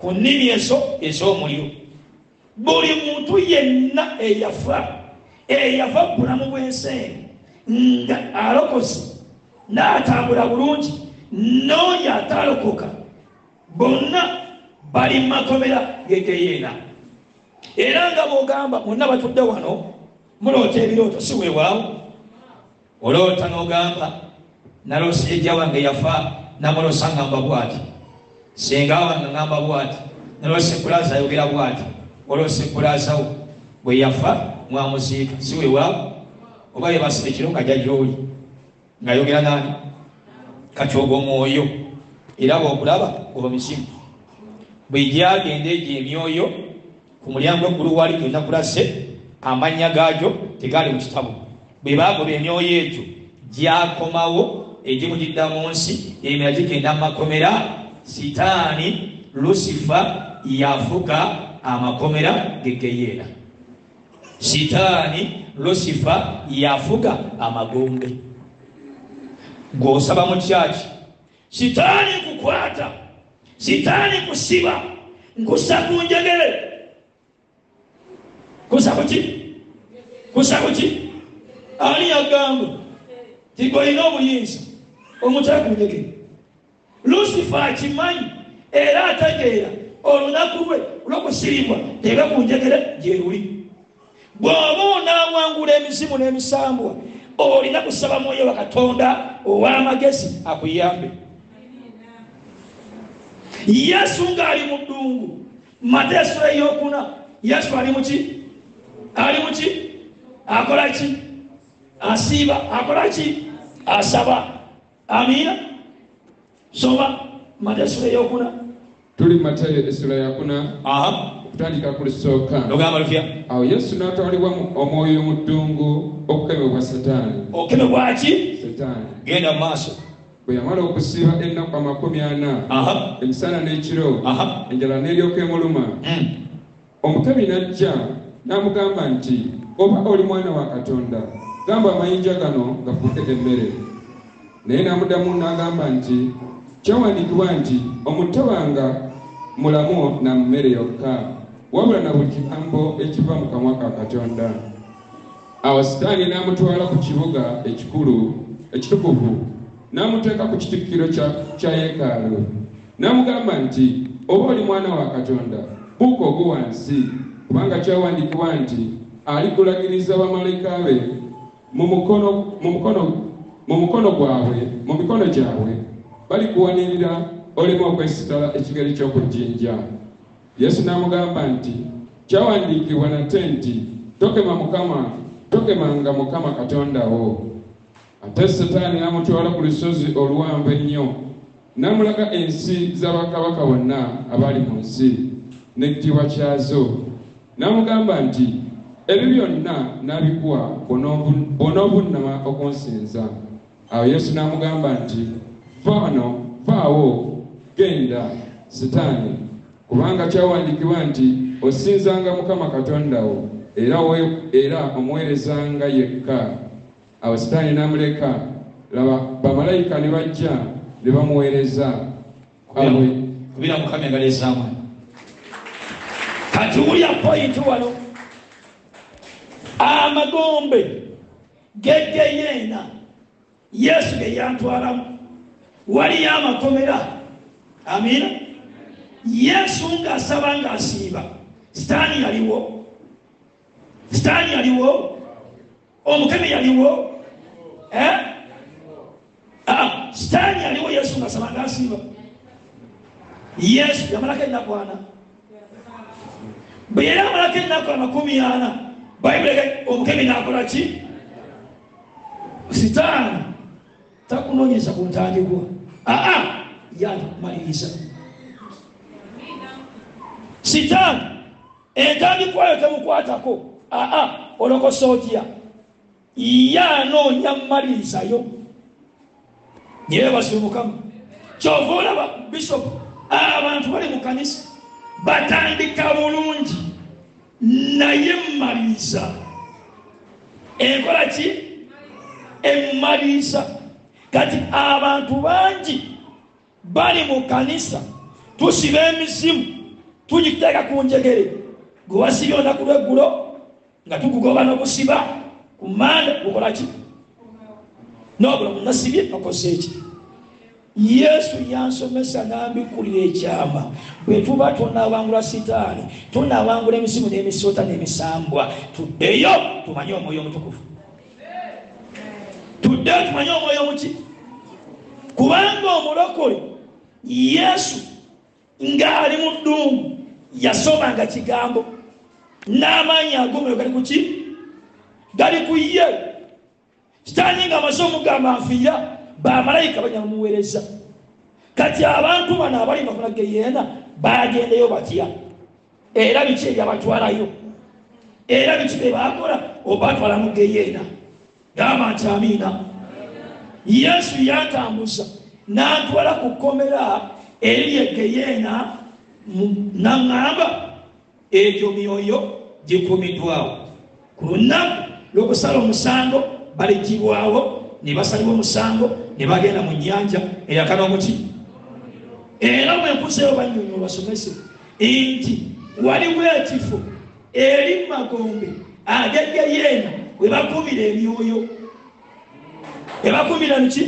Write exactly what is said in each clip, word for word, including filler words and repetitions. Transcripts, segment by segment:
ku nnimi eso ez'omuliro. Buli muntu yenna eyafa eyafa bulamu bw'ensi nga alokozi n'atambula bulungi n'oyo atalokoka bonna bali mu makomera g'egeyeena. Era nga bw'ogamba monna batudde wano muloota ebirooto si weewaawo oloota n'ogamba naloose ejja wange yafa namuloosa ngamba bw'ati, senga wange ngamba bw'ati, naloose kulaaza ayogera bw'ati, oloose kulaazawo bwe yafa mwamuziika si weewaawo. Oba yebasire ekiro nga jjajjooli ng'ayogera nani kati ogwo mwoyo era bw'okulaba oba misimu bwe gyagenda egyo emyoyo ku mulyango eggulu wali genda kulase amannya gaagyo tegaali mu kitabo. Bwe baagoba emyoyo egyo gyakomawo egimu gidda mu nsi emira gigenda mu makomera. Sitaani Lusifa yafuga amakomera gegeyeera. Sitaani Lusifa yafuga amagombe. Gw'osaba mu kyaki sitaani kukwata, sitaani kusiba, nkussa ku njegere. Kussa ku ki? Kussa ku ki? Ani yagamba nti gw'olina obuyinza omutala ku njegere. Lusifa akimanyi era ategeera olunaku lwe olw'okusiribwa tega ku njegere gye luli. Bw'oba onaawangula emizimu n'emisambwa olina kusaba Mwoyo wa Katonda ow'amagezi akuyambe. Yesu ng'ali mu ddungu Mateyo essula ey'okuna Yesu ali mu ki? Ali mu ki? Akola ki? Asiiba. Akola ki? Asaba. Amiina. Soma Mateyo essula ey'okuna. Tuli Mateyo essula ey'okuna. Aha. Kutandika ku lusooka. Lugamba lutya? Awo Yesu n'atwalibwa omwoyo mu ddungu okukemebwa Setaani. Okukemebwa ki? Setaani. Genda mu maaso. Bwe yamala okusiiba ennaku amakumi ana emisana n'ekiro enjala n'eryoka emuluma, omukemi n'ajja n'amugamba nti oba oli mwana wa Katonda gamba amayinja gano gafuuke emmere. Naye n'amuddamu n'agamba nti kyawandiikibwa nti omutwe wange mulamu na mmere yokka wabula na buli kigambo ekiva mu kamwa ka Katonda. Awo Sitaani n'amutwala ku kibuga ekikulu ekitukuvu n'amuteeka ku kitikkiro kya yeekaalu n'amugamba nti oba oli mwana wa Katonda buuka ogwe wansi, kubanga kyawandiikibwa nti alikulagiriza bamalayika be mu mukono gwabwe mu mikono gyabwe balikuwanirira olema okwesitala ekigere ky'okujjinja. Yesu n'amugamba nti kyawandiikibwa nate nti tokema Mukama tokemanga Mukama Katonda wo. Ate Setaani n'amutwala ku lusozi oluwanvu ennyo n'amulaga ensi z'abakabaka bonna abali mu nsi n'ekitiibwa kyazo, n'amugamba nti ebyo byonna n'abikuwa bw'onoovunnama okunsinza. Awo Yesu n'amugamba nti vano vaawo genda Setaani, kubanga kyawandiikibwa nti osinzanga Mukama Katonda wo era era omuweerezanga yekka. Awo Setaani n'amuleka, laba bamalayika ne bajja ne bamuweereza. Kubira Mukama engaleezaamu. Kati wulya pointi wano, amagombe gegeyeena Yesu ge yantwalamu waliyo amakomera. Amiina. Yesu ng'asaba ng'asiiba, Sitaani yaliwo? Sitaani yaliwo? Omukemi yaliwo? Eh? Ah, Sitaani yaliwo Yesu ng'asaba ng'asiiba. Yesu yamalako ennaku ana. Bwe yali amalako ennaku amakumi ana, Bayibuli omukemi n'akola ki? Sitaani takunoonyeza ku ntandikwa. Ah ah, yamaliriza. Sitaani entandikwa yo temukwatako. Ah ah, olokosa otya? Yanoonya mmalirizayo. Yeebase Mukama. Kyova olaba Bishop abantu bali mu kanisa batandika bulungi naye mmaliriza. Enkola ki? Emmaliriza. Kati abantu bangi bali mu kanisa tusiba emizimu tugiteeka ku njegere gwe wasibye olunaku lw'eggulo nga tukugoba n'obusiba ku manda gukola ki n'obulamu nasibye okoze eki. Yesu yansomesa n'ambikkulira ekyama bwe tuba tunaawangula sitaani tunaawangula emisimu n'emisota n'emisambwa tuddeyo tumanye omwoyo omutukuvu tuddeyo tumanye omwoyo omuki kubanga omulokole Yesu ng'ali mu ddungu yasomanga kigambo n'amaanyi ag'omwoyo gali ku ki gali ku ye. Sitaani nga amaze omugamba nfiira bamalayika banyamuweereza. Kati abantu bano abali bafuna geyeena bagendeyo batya era biki ebyabatwalayo era biki bye bakola obatwala mu geyeena gamba nti amiina. Yesu yatambuza n'antwala ku kkomera eriri e geyeena n'aŋŋamba egyo myoyo gikumiddwawo ku lunaku lw'okusala omusango baligibwawo ne basalibwa omusango ne bagenda mu nnyanja eyakana omuti. Era bwe nkuseeyo bannyonnyola basomese nti waliwo ekifo eri mu magombe agegeyeena we bakumira emyoyo we bakumira nki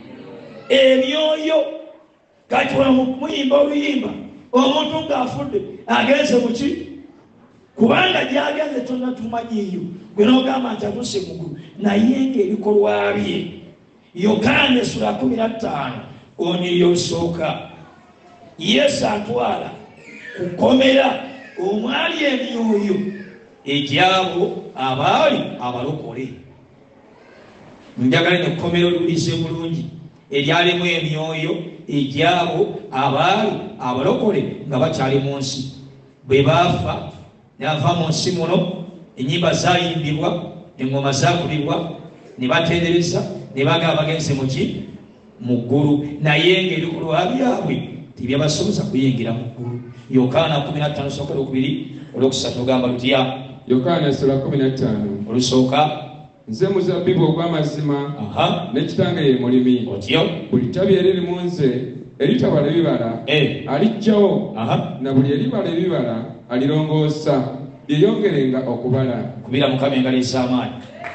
emyoyo. Kati wano muyimba oluyimba omuntu ng'afudde agenze muki kubanga gyagenze tonna tumanyiyo gwe n'ogamba nti atuse mugulu naye ng'ebikolwa bye. Yokaana essula kumi na ttaano oniyo osooka Yesu atwala kukomera omwali emyoyo egyabo abaali abalokole. Njagala nekkomera olulize bulungi eryalimu emyoyo egyabo abaali abalokole nga bakyali mu nsi. Bwe baafa ne bava mu nsi muno ennyimba zayimbibwa engoma zakubibwa ne batendereza ne bagamba bagenze muki mu ggulu naye ng'ebikolwa byabwe tebyabasoboza kuyingira mu ggulu. Yokaana kumi na ttaano sookera okubiri olwokusatu lugamba lutya? Yokaana essula kumi na ttaano olusooka nze muzabbibu ogw'amazima ne kitange ye mulimi. Otyo buli ttabi eriri mu nze eritabala ebibala alijjawo na buli eribala ebibala alirongoosa lyeyongerenga okubala. Kubira Mukama engalo ez'amaanyi.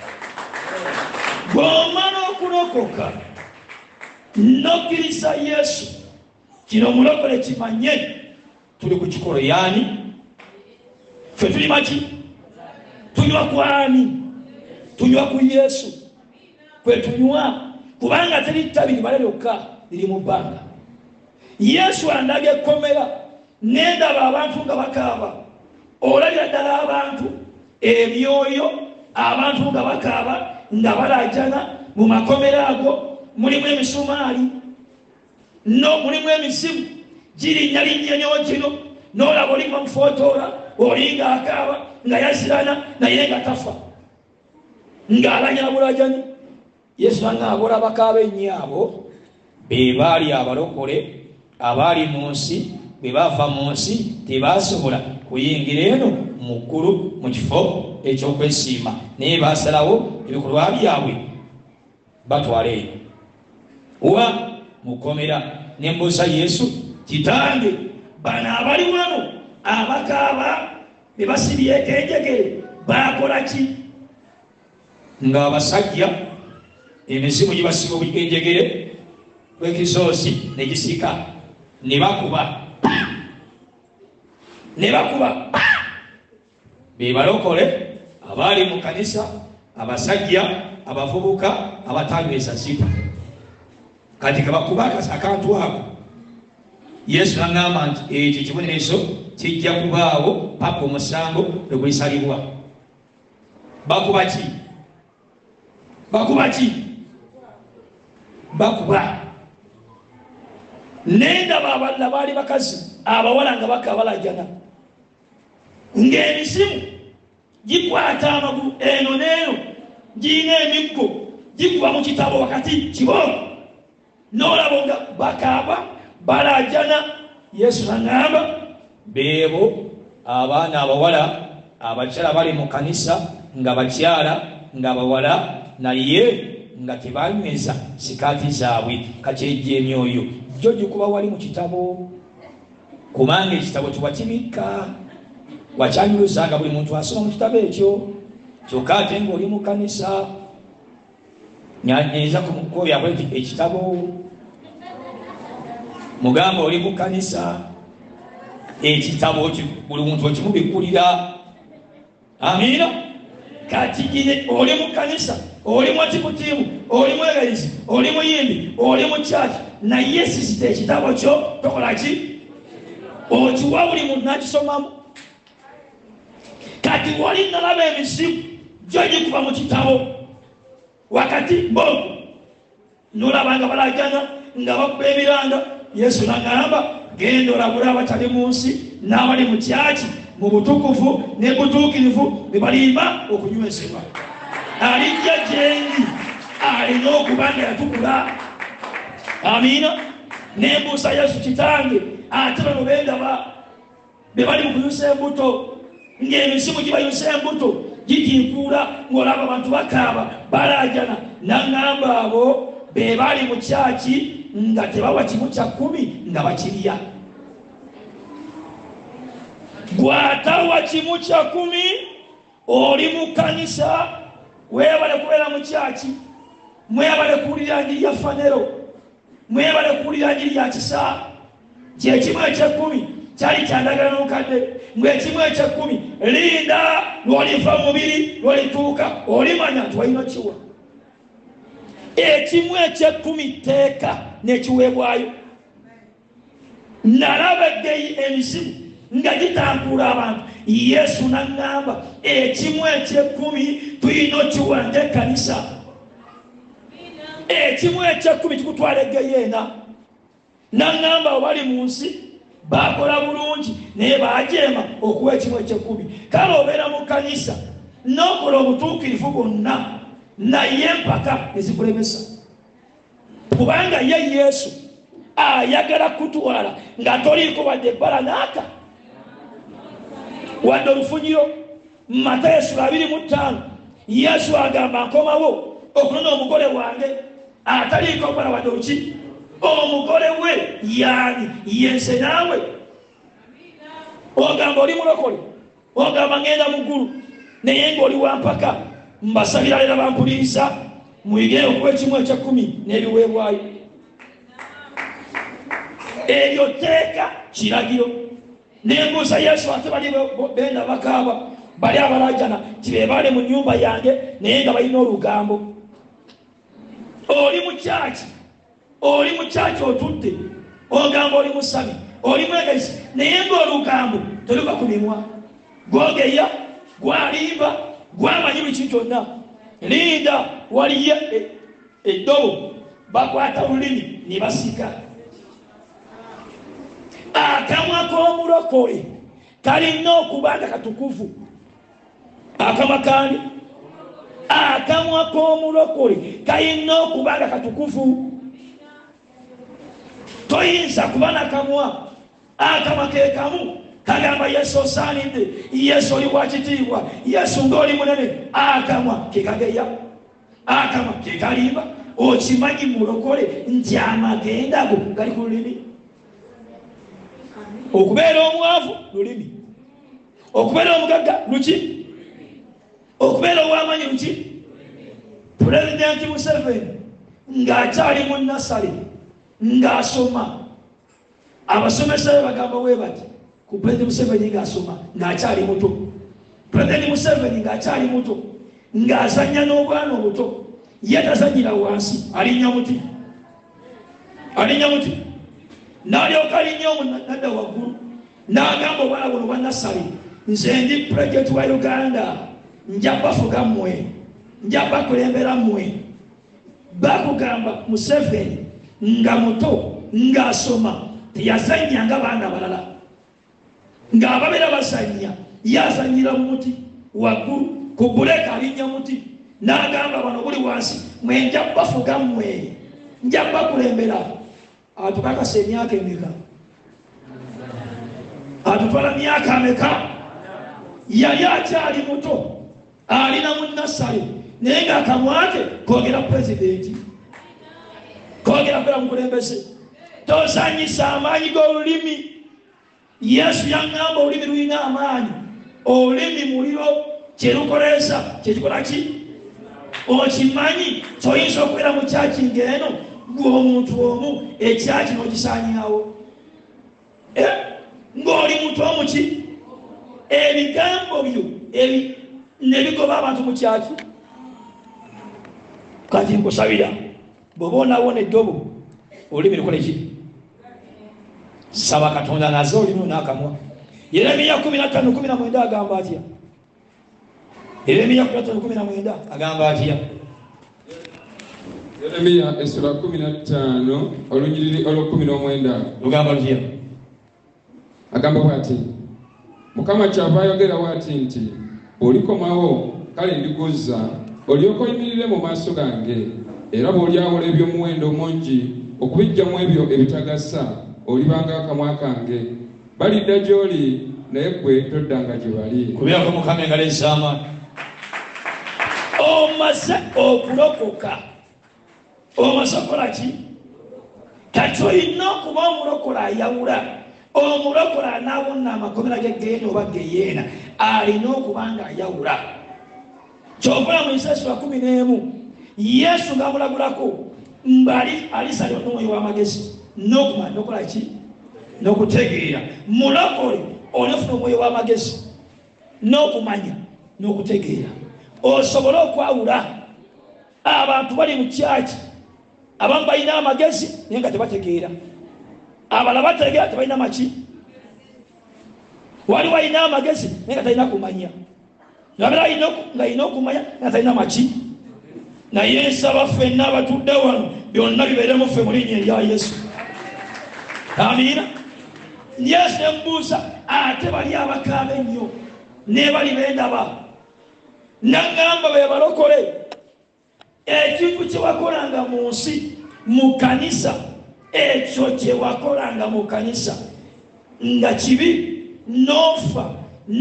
Bw'omala okulokoka n'okkiriza Yesu kino omulokole kimanye tuli ku kikolo yaani ffe tuli maki tunywa ku ani tunywa ku Yesu kwe tunywa kubanga teri ttabi libala lyokka liri mu bbanga. Yesu andaga ekkomera n'endaba abantu nga bakaaba olabira ddala abantu emyoyo abantu nga bakaaba nga balajana mu makomera ago mulimu emisumaali no mulimu emisimu girinnya linnya nyo kino n'olaba oli bamufootoora oli nga akaaba nga yazirana naye nga tafa ng'alanya bulajani. Yesu ang'abola abakaaba ennyo abo be baali abalokole abaali mu nsi bwe baava mu nsi tebasobola kuyingira eno mu ggulu mu kifo eky'okwesiima naye baasalawo ebikolwa byabwe batwala eyo wa mukomera. Ne mbuuza Yesu kitange bano abali wano abakaaba be basibyeko enjegere baakola ki? Ng'abasajja emizimu gibasiba enjegere lw'ekizoosi ne gisika ne bakuba ne bakuba be balokole abaali mu kanisa abasajja abavubuka abatangiriza zipa. Kati kabakuba akantu ako Yesu n'aŋŋamba nti ekyo kibonerezo kijja kubaawo paka omusango lwe gulisalibwa. Bakuba ki? Bakuba ki? Bakuba n'endaba abalala baali bakazi abawala nga bakabalajana ng'emisimu gikwata amagulu eno n'eno giyina emiggo gikuba mu kitabo wakati kiboko n'olaba nga bakaaba balajana. Yesu n'aŋŋamba beebo abaana abawala abakyala bali mu kanisa nga bakyala nga bawala naye nga tebanyweza sikaati zaabwe. Kati ejja emyoyo gyo gikuba wali mu kitabo kubanga ekitabo tuwakimika wakyanyuluzanga buli muntu asoma mu kitabo ekyo kyokka ate ng'oli mu kanisa nyeza kumukobyako ekitabo mugamba oli mu kanisa ekitabo buli muntu okimubikkulira. Amiina. Kati gine oli mu kanisa oli mu tikutimu oli mwegalizi oli muyimbi oli mu church naye sisite ekitabo kyo tokola ki okiwa buli muntu nakisomamu. Kati wali nalaba emisimu gyo gikuba mu kitabo wakati bo nolabanga balagana nga bakuba ebiranga. Yesu nagamba genda olabule abatali mu nsi n'abali mu kyaki mu butukuvu ne butuukirivu ne balimba okunywesebwa. Alijja gyendi alina okuba nga yatukula. Amiina. Nembuusa Yesu kitange ate bano bendaba be bali mu kuyusa embuto ng'emisimu gibayusa embuto gigiikuula ng'olaba abantu bakaaba balaajana. Naŋŋamba abo be bali mu kyaki nga tebawa kimu kya kkumi nga bakirya. Gwatawa kimu kya kumi oli mu kanisa webale kubeera mu kyaki mwebale kuwulira njiri ya Phaneroo mwebale kuwulira njiri ya kisa. Kyekimu ekyekkumi kyali kyandagala n'omukadde ng'ekimu ekyekkumi linda lwoliva mu mubiri lwolituuka olimanya nti walina kiwa. Ekimu ekyekkumi tteeka n'ekiweebwayo. Nalaba eggeyi emisimu nga gitankuula abantu. Yesu naŋŋamba ekimu ekyekkumi tulina okiwanja ekkanisa. Ekimu ekyekkumi kikutwala eggeyi ena. Naŋŋamba obali mu nsi bakola bulungi naye baajeema okuwa ekimu ekyekkumi. Kale obeera mu kanisa n'okola obutuukirivu bwonna naye empaka ezikulemesa. Kubanga ye Yesu ayagala kutwala nga toliiko wadde ebbala n'aka wadde olufunyiro. Matayo essula abiri mu ttaano Yesu agamba nkomawo okunona omugole wange ataliiko bbala wadde oluki. Omugole we yaani yense naawe. Ogamba oli mulokole ogamba ngenda mu ggulu naye ng'oli wampaka. Mbasabira leero bampuliriza muyige okuwa ekimu ekyekkumi n'ebiweebwayo. Eryo tteeka kiragiro. Nembuusa Yesu ate bali benda bakaaba bali abalajana tibe bali mu nnyumba yange naye nga balina olugambo. Oli mu kyaki oli mu kyaki otudde ogamba oli musabi oli mwegayisi naye ng'olugambo toluva ku mimwa gwogeya gwalimba gwamanyi buli kintu kyonna. Linda waliyo eddobo bakwata olulimi ne basika. Akamwa k'omulokole kalina okuba nga katukuvu. Akamwa kandi akamwa k'omulokole kalina okuba nga katukuvu. Toyinza kuba nakamwa akamwa ke kamu kagamba Yesu osaanidde Yesu oli wa kitiibwa Yesu ng'oli munene. Akamwa ke kageya akamwa ke kalimba. Okimanyi mulokole nti amagenda go gali ku lulimi. Okubeera omwavu lulimi. Okubeera omugagga luki. Okubeera ow'amanyi luki. Pulezidenti Museveni ng'akyali mu nasale ng'asoma abasomesa be bagamba we bati ku Pulezidenti Museveni ng'asoma ng'akyali muto. Pulezidenti Museveni ng'akyali muto ng'azannya n'obwana obuto ye tazannyira wansi alinnya muti alinnya muti n'alyoka alinnya omunadda waggulu n'agamba obwana buno bwa nasale nze ndi pulezidenti wa Uganda nja bafuga mmwe nja bakulembera mmwe. Bakugamba Museveni nga muto ng'asoma teyazannya nga baana balala ng'ababeera bazannya yazannyira mu muti waggulu ku buleka alinnya muti n'agamba bano buli wansi mwe nja bafuga mmwe nja bakulembera. Atukakasa emyaka emeka atutwala myaka ameka. Yali akyali muto alina mu nasale naye ng'akamwa ke koogera pulezidenti koogera kubeera mukulembeze. Tozanyisa amaanyi g'olulimi Yesu yangamba olulimi lulina amaanyi. Olulimi muliro kyerukolesa kyekikola ki? Okimanyi kyoyinza okubeera mu kyaki ng'eno ng'omuntu omu ekyaki n'okisaanyawo. Ng'oli muntu omu ki? Ebigambo byo ne bigoba abantu mu kyaki. Kati nkusabira bw'oba onaawona eddobo olulimi lukola ki? Saba Katonda naze olina n'akamwa. Yeremiya kumi na ttaano kumi na mwenda agamba atya? Yeremiya kumi na ttaano kumi na mwenda agamba atya? Yeremiya essula kumi na ttaano olunyiriri olw'ekkumi n'omwenda lugamba lutya? Agamba bw'ati, Mukama kyava ayogera bw'ati nti, olikomawo kale ndiguzza olyoka oyimirire mu maaso gange, era bw'olyawola eby'omuwendo mungi okubiggyamu ebyo ebitagasa, olibanga akamwa kange. Balidda gy'oli naye ggwe toddanga gye bali. Kubeerako Mukama engalo ez'amaanyi. Omaze okulokoka. Omaze okukola ki? Kati olina okuba omulokola ayawula. Omulokola anaawonna amakomera g'eggeyeena oba geyeena alina okuba nga ayawula. Ky'okola mu Isaaya essula kumi n'emu Yesu ng'amulagulako mbali alisalira n'omwoyo w'amagezi n'okumanya n'okola ki? N'okutegeera. Mulokole onafuna omwoyo w'amagezi n'okumanya n'okutegeera osobole okwawula abantu bali mu kyaki abamu balina amagezi naye nga tebategeera, abalala bategeera tebalina maki. Waliwo alina amagezi naye nga talina kumanya, nabera ng'alina okumanya nga talina maki. Naye nsaba ffenna abatudde wano byonna bibeeremu ffe mu linnya erya Yesu. Amiina. Yesu embuuza ate bali abakaaba ennyo ne bali bendaba nangamba be balokole. Ekintu kye wakolanga mu nsi mu kanisa, ekyo kye wakolanga mu kanisa nga kibi, n'ofa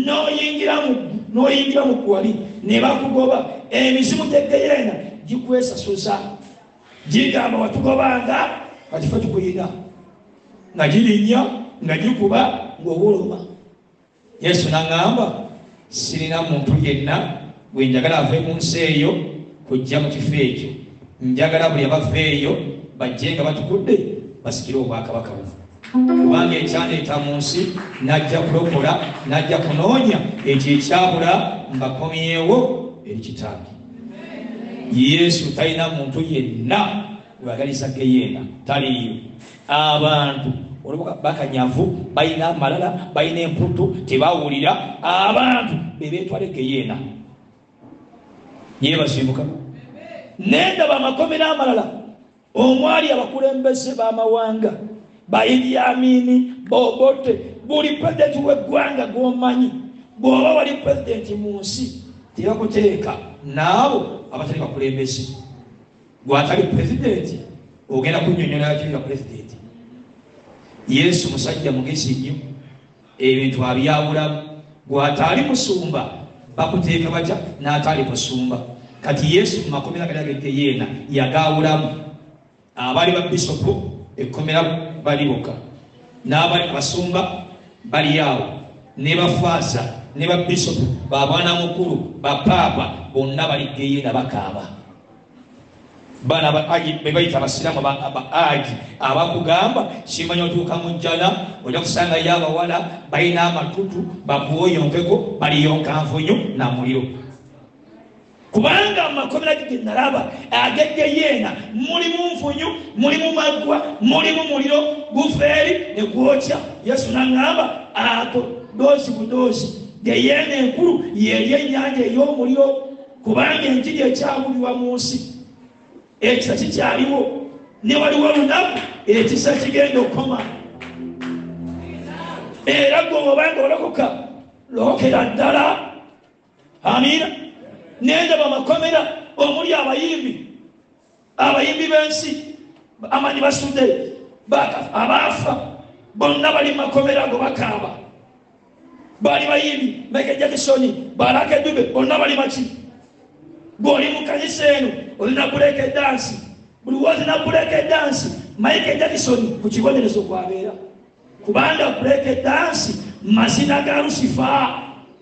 n'oyingira mu gwali ne bakugoba, emizimu gy'eggeyeena gikwesasuza gigamba watugobanga kati ffe tukuyina, nga girinnya nga gikuba ng'owoloma. Yesu n'aŋŋamba sirina muntu yenna gwe njagala ave mu nsi eyo kujja mu kifo ekyo. Njagala buli abava eyo bajje nga batukudde basikire obwakabaka buno, kubanga ekyandeeta mu nsi najja kulokola, najja kunoonya ekyo ekyabula mbakomyewo eri kitange. Yesu talina muntu yenna gwagaliza geyeena, taliyo. Abantu olubuka bakanyavu, balina amalala, balina emputu, tebawulira. Abantu bebeetwala geyeena. Yeebasiibuka. Nendaba amakomera amalala omwali abakulembeze b'amawanga, ba Idi Amini, Bobote, buli pulezidenti w'eggwanga gw'omanyi, bw'oba wali pulezidenti mu nsi tebakuteeka naabo abatali bakulembeze. Gw'atali pulezidenti ogenda kunnyonnyola kibira pulezidenti. Yesu musajja mugezi nnyo, ebintu abyawulamu. Gw'atali musumba bakuteeka batya n'atali musumba. Kati Yesu mu makomera gali ag'eggeyeena yagaawulamu. Abali ba bisopu ekkomera baliboka, n'abali abasumba bali awo, ne bafaasa ne ba bisopu babwana mukulu bapaapa bonna bali ggeyeena bakaaba. Bana be bayita abasiraamu abaaji abakugamba simanya otuuka mu jjana ojja kusangayo abawala balina amatutu bakuwoyonkeko baliyonka nfunyu na muliro. Kubanga amakomera ge nalaba ag'eggeyeena mulimu nfunyu, mulimu maggwa, mulimu muliro gufeeri ne gwokya. Yesu n'aŋŋamba ako doosi budoosi geyeena enkulu yeri ennyanja ey'omuliro, kubanga enjiri ekyabulirwa mu nsi ekisa kikyaliwo, ne waliwo olunaku ekisa kigenda okukoma. Era gwe obanga olokoka lokera ddala. Amiina. Nendaba amakomera omuli abayimbi, abayimbi b'ensi amanyi basudde abaafa bonna bali makomera ago bakaaba. Bali bayimbi Michael Jackson, Baraka Dube, bonna bali maki. Bw'oli mu kanisa eno olina buleka dansi, buli wazina buleka dansi. Michael Jackson ku kibonerezo kwabeera, kubanga break dance mazina ga Lucifer.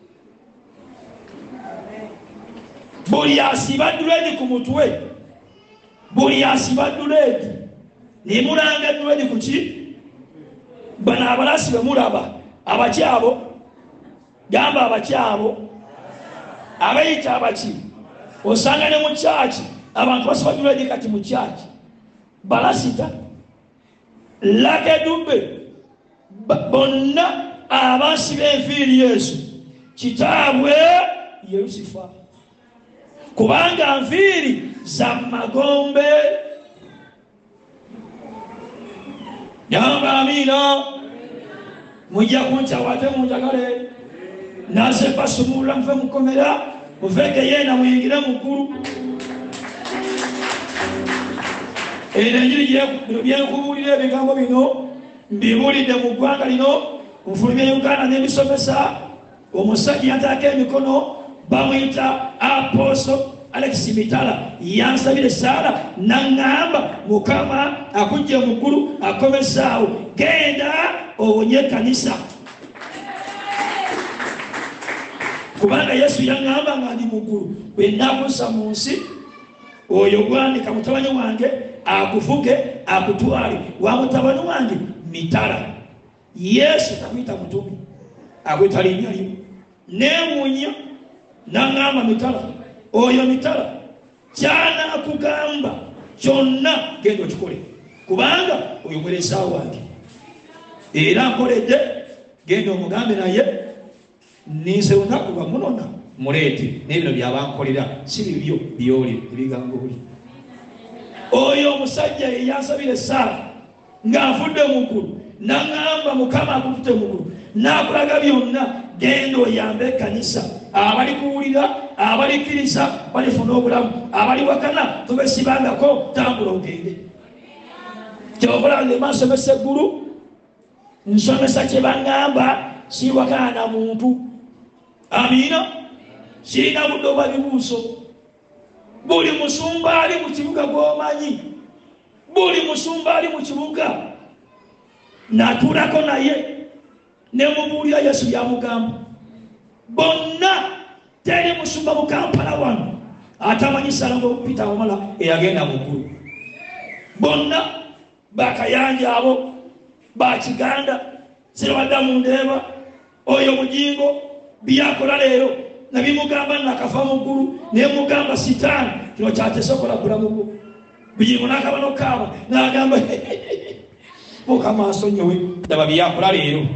Buli asiba dread ku mutwe, buli asiba dread ne mulanga dread ku ki bana abalasi bemulaba abakyabo gamba abakyabo abayita abaki osanga ne mu church abantu basiba dread kati mu church balasita lake dubbe bonna abasiba enviiri Yesu kitaabwe ye Lucifer kubanga nviiri za magombe. Yamba amina mujja kuncha wate munjagale nase pasumula mfe mukomera muveke yena muyingire mukuru era njiri je byekubulira ebigambo bino mbibulidde mu ggwanga lino nfulumye Uganda n'ebisomesa omusajja yataka emikono bamuyita Apostle Alex Mitala yansabire Sara nangamba Mukama akujje mukuru akomesaawo genda owonye kanisa kubanga Yesu yangamba nga ndi mukuru bwe nakussa mu nsi oyo gwandika mutabani wange akuvuge akutwale wa mutabani wange Mitala. Yesu takwita mutumi akwita linnya limu neewuunya nangamba Mitala oyo Mitala kyana akugamba kyonna genda okikole kubanga oyo mweresa wange era nkoledde genda omugambe naye ninze olunaku lwamunona muleete n'ebino byabankolera si bibyo byoli ebigambo buli oyo omusajja ye yansabire Sara ng'anfudde mukulu nangamba Mukama akutute mukulu n'akulaga byonna genda oyambe ekkanisa abali kuwulira abalikkiriza balifuna obulamu abali wakana tubesibangako tambula ogende kyokolange mansomesa eggulu nsomesa kye baŋŋamba si wakana na muntu. Amina sirina budde obwa bibuuso. Buli musumba ali mu kibuga gw'omanyi, buli musumba ali mu kibuga n'atuulako naye ne mubuulira Yesu yamugamba. Bonna teri musumba mu Kampala wano atamanyi Salongo Peter Wamala eyagenda mukulu. Bonna bakayanja abo bakiganda sirwadda mu ndeeba oyo mujingo byakola leero nabimugamba nakafa mugulu nemugamba sitaani kino kyatesokola bulamu bwo bijingo nakaba nokaaba nagamba Mukama asonyowe daba byakola leero.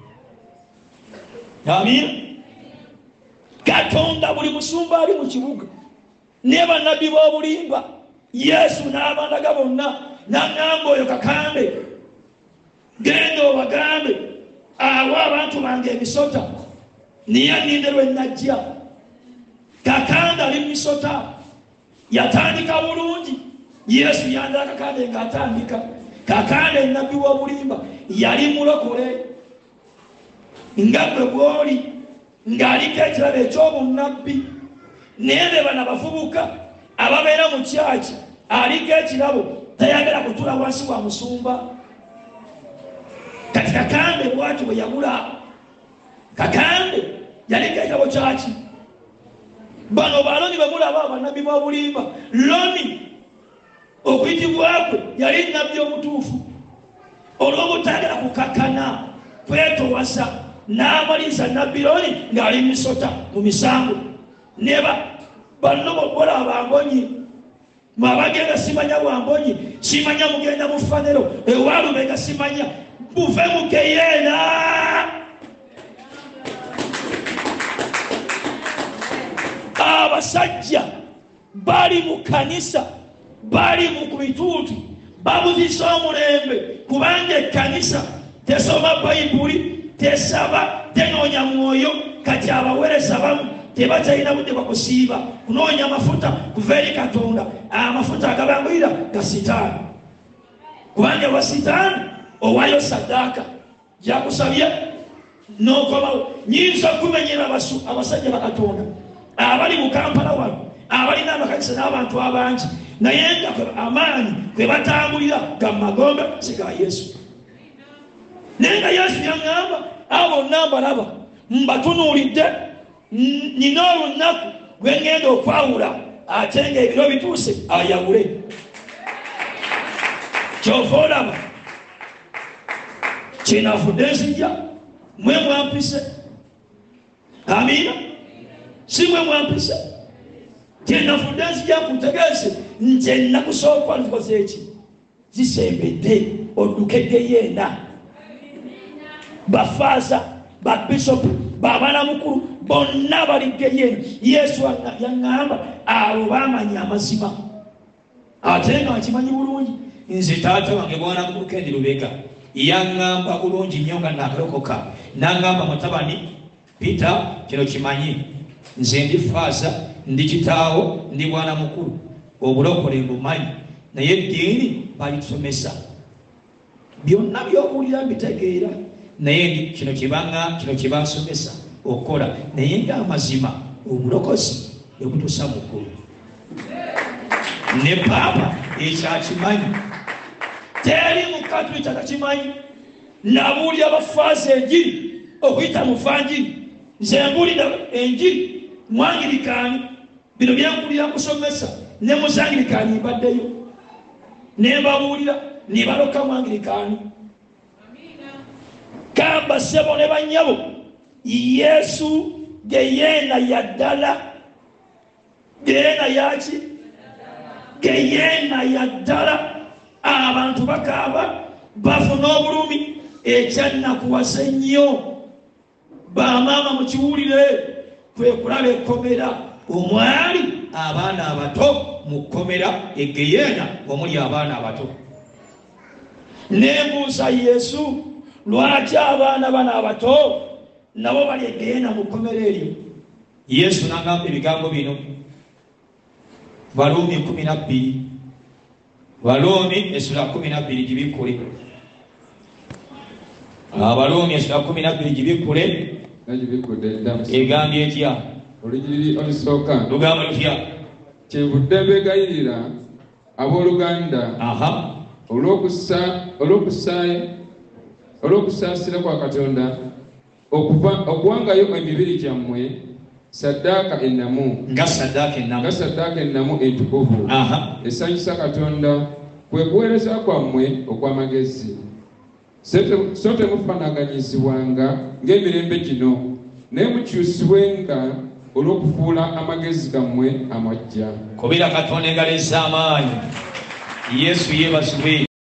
Amina. Katonda buli musumba ali mu kibuga ne bannabbi b'obulimba Yesu n'abandaga bonna nangamba oyo kakande genda obagambe awa abantu bange emisota niye ninderwe najja kakanda ali misota yatandika bulungi Yesu yandaka kakande ng'atandika kakande nabbi w'obulimba yali mulokole nga bwe bw'oli ng'aliko ekirabo eky'obunnabbi naye be bano abavubuka ababeera mu kyaki aliko ekirabo tayagala kutula wansi wa musumba. Kati kakande bwati bwe yabula kakande yaliko ekirabo kyaki bano baloni bemulaba abannabbi b'obulimba loni okuyitibwakwe yali nnabbi omutuufu olw'obutagala kukakana kwetowasa n'amaliisa nabbiloni ng'ali misota mu misango neba banno bobola abambonyi mwabagenda simanya bwambonyi simanya mugenda mu Phaneroo ewalubega simanya buve mukeyeena abasajja bali mu kanisa bali mu kubituutu babuzisa omulembe kubanga ekkanisa tesoma bayibuli tesaba tenoonya mwoyo kati abaweereza bamu tebatalina budde bakusiiba kunoonya amafuta kuva eri Katonda. Amafuta agabangulira ga sitaani kubanga wa sitaani owaayo saddaaka gyakusabye n'okomawo. Nyinza okumenyera abasajja ba Katonda abali mu Kampala wano abalina amakanisa n'abantu abangi naye nga amaanyi kwe batambulira ga magombe si ga Yesu. nenga Yesu yaŋŋamba abo nambalaba mbatunuulidde nina olunaku lwe ŋŋenda okwawula ate nga ebiro bituuse ayawule. Kyova olaba kyenavudde nzija mwe mwampise. Amiina, si mwe mwampise. Kyenavudde nzija kutegeeze nti ennaku sooka nzikoze eki zisembedde oddukedde yeena. Bafaaza, babishopu, babaana mukulu bonna baligge yeena. Yesu yaŋŋamba abo baamanya amazima ate nga bakimanyi bulungi. Nze taata wange bwana mukulu Kendi Lubega yaŋŋamba bulungi nnyo nga nakalokoka, n'aŋŋamba mutabani Peter, kino kimanyi nze ndi faaza, ndi kitaawo, ndi bwana mukulu, obulokole mbumanyi, naye eddiini balitusomesa byonna by'obuulira mbitegeera, naye kino kibanga kino kibansomesa okukola, naye ng'amazima obulokozi ebutuusa mu ggulu. Ne paapa ekyakimanyi, teri mukatuliki atakimanyi. Nabuulira abafaaza enjiri okuyita mu vanjiri, nze mbuulira enjiri mwangirikaani, bino byankulira kusomesa ne muzangirikaani mbaddeyo ne mbabuulira ne baloka mwangirikaani. Kamba ssebo ne bannyabo, Yesu ge yeena yaddala, ge yeena yaki, ge yeena yaddala. Abantu bakaaba bafuna obulumi, ekyannakuwasa ennyo. Bamaama mukiwulire, kwe kulaba ekkomera omwali abaana abato mu kkomera egeyeena omuli abaana abato. Nembuusa Yesu, lwaki abaana bana abato nabo bali egeyeena mu kkomera eryo? Yesu n'agamba ebigambo bino, Baluumi kumi na bbiri, Baluumi essula kumi na bbiri gibikkule. Abaluumi essula kumi na bbiri gibikkule. Egambye etya? Olugiri olusooka lugamba lutya? Kyenvudde mbeegayirira abooluganda olw'okusaasira kwa Katonda okuwangayo emibiri gyammwe saddaaka ennamu, nga saddaaka ennamu entukuvu esanyusa Katonda, kwe kuweereza kwammwe okw'amagezi. So temufaanaganyizibwanga ng'emirembe gino, naye mukyusibwenga olw'okufuula amagezi gammwe amaggya. Kubira Katonda engalo ez'amaanyi. Yesu yeebazibwe.